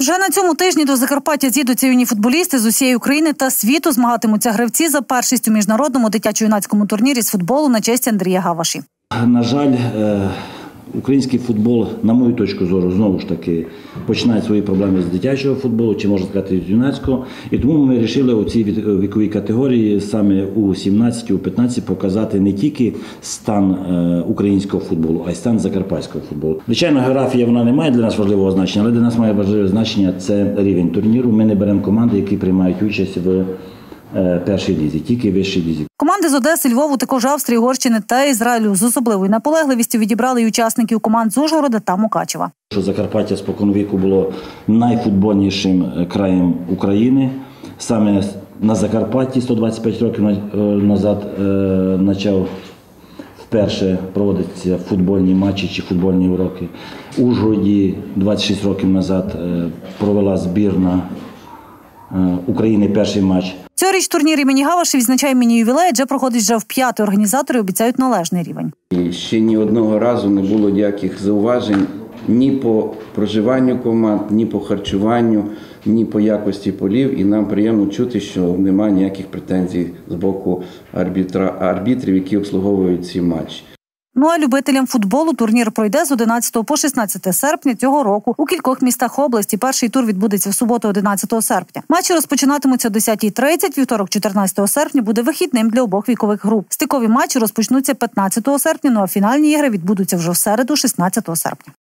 Вже на цьому тижні до Закарпаття з'їдуться юні футболісти з усієї України та світу. Змагатимуться гравці за першість у міжнародному дитячо-юнацькому турнірі з футболу на честь Андрія Гаваші. На жаль, український футбол, на мою точку зору, знову ж таки, починає свої проблеми з дитячого футболу, чи можна сказати, з юнацького. І тому ми вирішили у цій віковій категорії, саме у 17, у 15, показати не тільки стан українського футболу, а й стан закарпатського футболу. Звичайно, географія вона не має для нас важливого значення, але для нас має важливе значення – це рівень турніру. Ми не беремо команди, які приймають участь в першій лізі, тільки вищій лізі. Команди з Одеси, Львову, також Австрії, Угорщини та Ізраїлю з особливою наполегливістю відібрали й учасників команд з Ужгорода та Мукачева. Закарпаття споконвіку було найфутбольнішим краєм України. Саме на Закарпатті 125 років назад почав вперше проводитися футбольні матчі чи футбольні уроки. У Ужгороді 26 років назад провела збірна України перший матч. Цьогоріч турнір імені Гаваші відзначає міні-ювілей, адже проходить вже вп'яте. Організатори обіцяють належний рівень. І ще ні одного разу не було ніяких зауважень ні по проживанню команд, ні по харчуванню, ні по якості полів. І нам приємно чути, що немає ніяких претензій з боку арбітрів, які обслуговують ці матчі. Ну а любителям футболу турнір пройде з 11 по 16 серпня цього року у кількох містах області. Перший тур відбудеться в суботу 11 серпня. Матчі розпочинатимуться о 10:30, вівторок 14 серпня буде вихідним для обох вікових груп. Стикові матчі розпочнуться 15 серпня, ну а фінальні ігри відбудуться вже в середу 16 серпня.